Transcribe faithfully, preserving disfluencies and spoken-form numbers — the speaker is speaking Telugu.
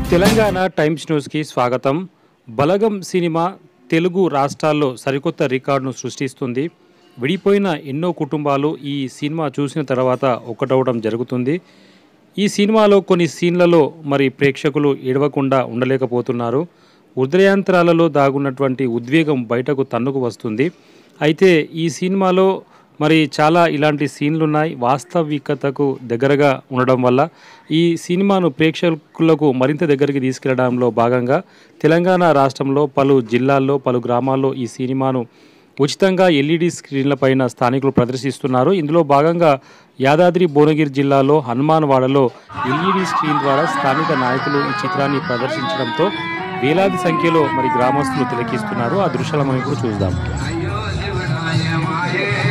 తెలంగాణ టైమ్స్ న్యూస్కి స్వాగతం. బలగం సినిమా తెలుగు రాష్ట్రాల్లో సరికొత్త రికార్డును సృష్టిస్తుంది. విడిపోయిన ఎన్నో కుటుంబాలు ఈ సినిమా చూసిన తర్వాత ఒక్కటవడం జరుగుతుంది. ఈ సినిమాలో కొన్ని సీన్లలో మరి ప్రేక్షకులు ఏడవకుండా ఉండలేకపోతున్నారు. హృదయాంతరాలలో దాగున్నటువంటి ఉద్వేగం బయటకు తన్నుకు వస్తుంది. అయితే ఈ సినిమాలో మరి చాలా ఇలాంటి సీన్లు ఉన్నాయి. వాస్తవికతకు దగ్గరగా ఉండడం వల్ల ఈ సినిమాను ప్రేక్షకులకు మరింత దగ్గరికి తీసుకెళ్లడంలో భాగంగా తెలంగాణ రాష్ట్రంలో పలు జిల్లాల్లో పలు గ్రామాల్లో ఈ సినిమాను ఉచితంగా ఎల్ఈడి స్క్రీన్లపైన స్థానికులు ప్రదర్శిస్తున్నారు. ఇందులో భాగంగా యాదాద్రి భువనగిరి జిల్లాలో హనుమాన్వాడలో ఎల్ఈడి స్క్రీన్ ద్వారా స్థానిక నాయకులు ఈ చిత్రాన్ని ప్రదర్శించడంతో వేలాది సంఖ్యలో మరి గ్రామస్తులు తిలకిస్తున్నారు. ఆ దృశ్యాలను మనం ఇప్పుడు చూద్దాం.